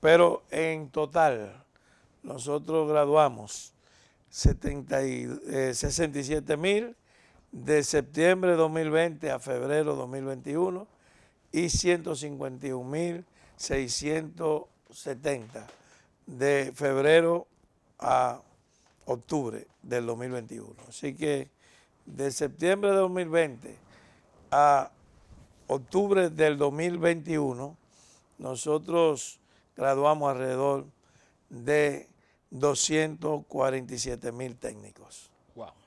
Pero en total, nosotros graduamos 67.000 de septiembre de 2020 a febrero de 2021 y 151.670 de febrero a octubre del 2021. Así que de septiembre de 2020 a octubre del 2021, nosotros graduamos alrededor de 247.000 técnicos. Wow.